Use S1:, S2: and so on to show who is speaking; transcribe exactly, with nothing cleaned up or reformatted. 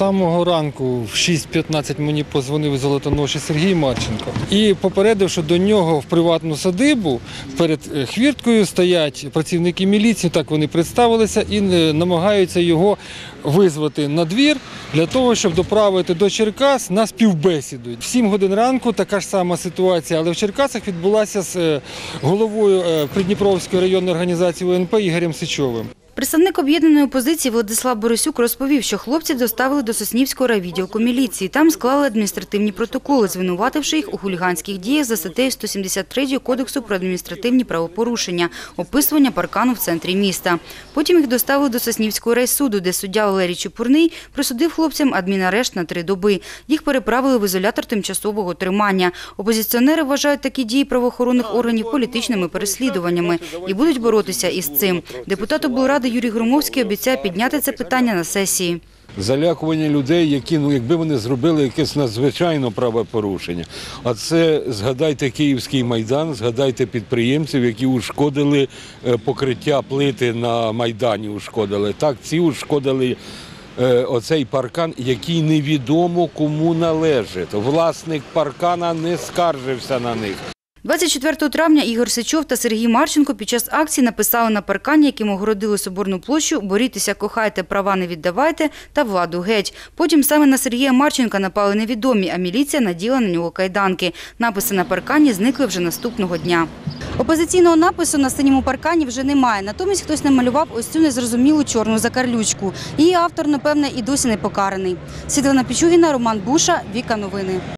S1: самого ранку в шість п'ятнадцять мені подзвонив золотоноший Сергій Марченко і попередив, що до нього в приватну садибу перед хвірткою стоять працівники міліції, так вони представилися, і намагаються його визвати на двір для того, щоб доправити до Черкас на співбесіду. В сім годин ранку така ж сама ситуація, але в Черкасах відбулася з головою Придніпровської районної організації У Ен Пе Ігорем Сичовим.
S2: Представник об'єднаної опозиції Владислав Борисюк розповів, що хлопців доставили до Соснівського райвідділку міліції. Там склали адміністративні протоколи, звинувативши їх у хуліганських діях за статтею сто сімдесят три Кодексу про адміністративні правопорушення – описування паркану в центрі міста. Потім їх доставили до Соснівського райсуду, де суддя Валерій Чепурний присудив хлопцям адмінарешт на три доби. Їх переправили в ізолятор тимчасового тримання. Опозиціонери вважають такі дії правоохоронних органів політичними переслідуваннями і будуть боротися із цим. Депутат облради Юрій Громовський обіцяє підняти це питання на сесії.
S3: Залякування людей, які, ну, якби вони зробили якесь надзвичайне правопорушення. А це, згадайте Київський Майдан, згадайте підприємців, які ушкодили покриття плити на Майдані, ушкодили. Так, ці ушкодили оцей паркан, який невідомо кому належить. Власник паркана не скаржився на них.
S2: двадцять четвертого травня Ігор Сичов та Сергій Марченко під час акції написали на паркані, яким огородили Соборну площу: «Борітеся, кохайте, права не віддавайте» та «Владу геть». Потім саме на Сергія Марченка напали невідомі, а міліція наділа на нього кайданки. Написи на паркані зникли вже наступного дня. Опозиційного напису на синьому паркані вже немає. Натомість хтось намалював ось цю незрозумілу чорну закарлючку. Її автор, напевне, і досі не покараний. Світлана Пічугіна, Роман Буша, Віка Новини.